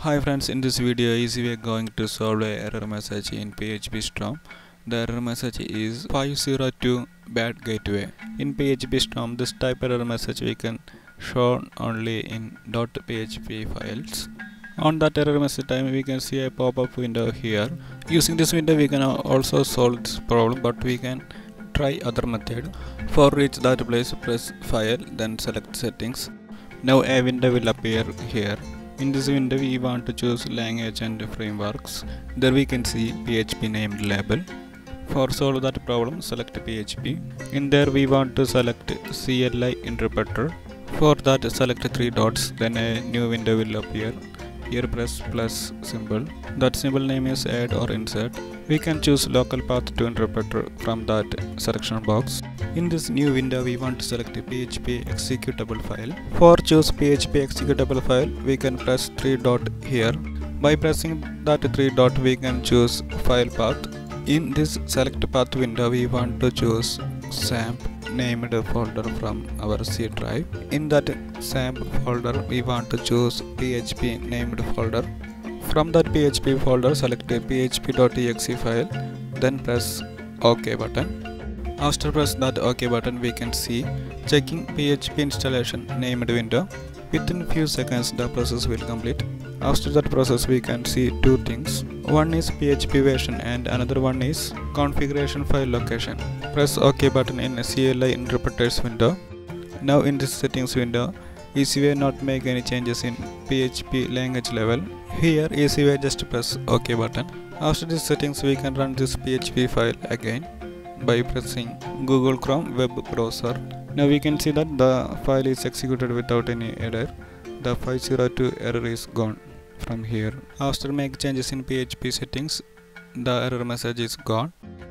Hi friends, in this video we are going to solve a error message in PHP Storm. The error message is 502 bad gateway. In PHP Storm, this type of error message we can show only in .php files. On that error message time we can see a pop-up window here. Using this window we can also solve this problem, but we can try other method. For reach that place, press file, then select settings. Now a window will appear here. In this window we want to choose language and frameworks. There we can see PHP named label. For solve that problem, select PHP. In there we want to select CLI interpreter. For that select three dots, then a new window will appear. Here press plus symbol. That symbol name is add or insert. We can choose local path to interpreter from that selection box. In this new window we want to select a PHP executable file. For choose PHP executable file, we can press three dot here. By pressing that three dot we can choose file path. In this select path window we want to choose SAMP named folder from our C drive. In that SAMP folder we want to choose PHP named folder. From that PHP folder select a php.exe file, then press OK button. After press that OK button we can see checking PHP installation named window. Within few seconds the process will complete. After that process we can see two things. One is PHP version and another one is configuration file location. Press OK button in CLI interpreters window. Now in this settings window, easy way not make any changes in PHP language level. Here easy way just press OK button. After this settings we can run this PHP file again by pressing Google Chrome web browser. Now we can see that the file is executed without any error. The 502 error is gone from here. After make changes in PHP settings, the error message is gone.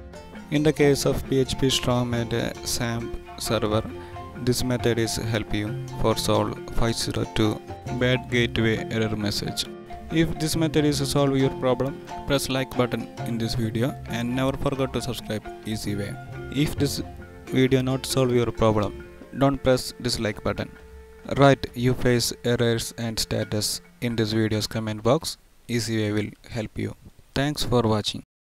In the case of PHP Storm and SAMP server, this method is help you for solve 502 bad gateway error message. If this method is to solve your problem, press like button in this video and never forget to subscribe easy way. If this video not solve your problem, don't press dislike button. Write you face errors and status in this video's comment box. Easy way will help you. Thanks for watching.